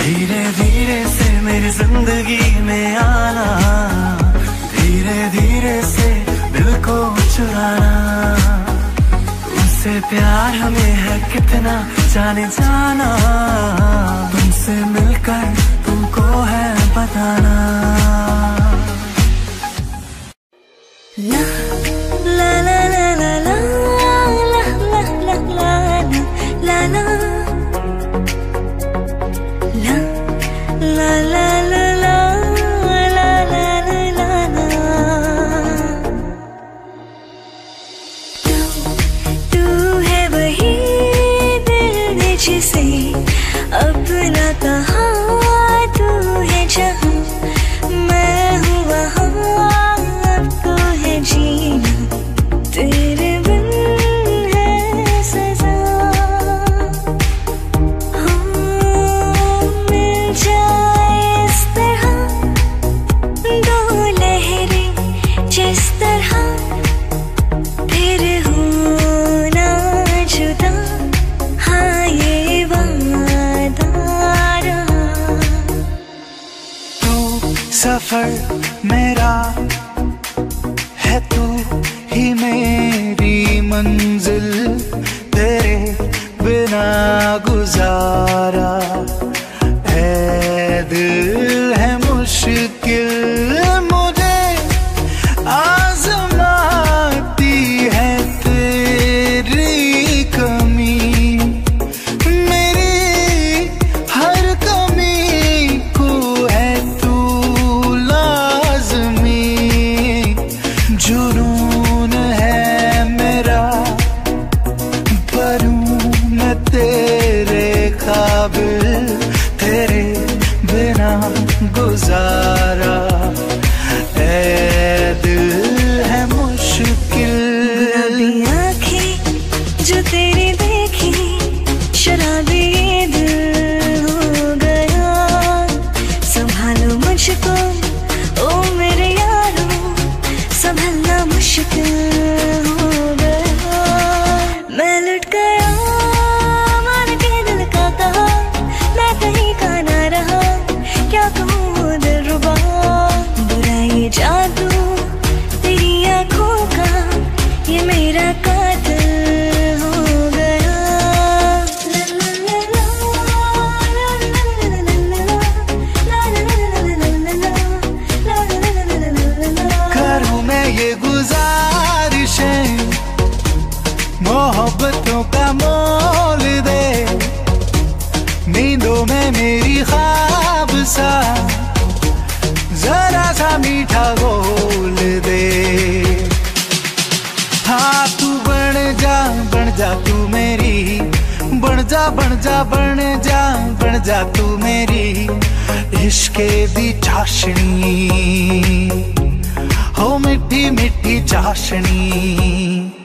धीरे धीरे से मेरी जिंदगी में आना, धीरे धीरे से दिल को चुराना। तुमसे प्यार हमें है कितना जाने जाना, तुमसे मिलकर तुमको है बताना। ला ला ला ला ला ला ला ला ला ला ला La la la la la la la la तू है वही दिल ने जिसे अपना कहा, तू है जहाँ मैं हूँ वहाँ, अब तो है जीना तेरे बिन है सजा। सफर मेरा है, तू ही मेरी मंजिल, तेरे बिना गुजारा है दिल है मुश्किल। मुझे आजमाती है तेरी कमी, मेरी हर कमी को है जुनून है मेरा, परूं मैं तेरे काबिल, तेरे बिना गुजारा ऐ दिल है मुश्किल। गुलाबी आँखें जो तेरी देखी, शराबी ये दिल हो गया। संभालो मुझको ओ मेरे यारो, संभलना मुश्किल हो गया। मैं लुट गया मान के दिल का कहा, मैं कहीं का ना रहा, क्या कहूँ दिलरुबा। बुरा ये जादू तेरी आँखों का, ये मेरा कातिल हो गया। ये गुजारिशें मोहब्बतों का मोल दे, नींदों में मेरी ख्वाब सा जरा सा मीठा बोल दे। हाँ तू बन जा तू मेरी, बन जा बन जा बन जा बन जा तू मेरी इश्क़े दी चाशनी, हो मिठी मिठी चाशनी।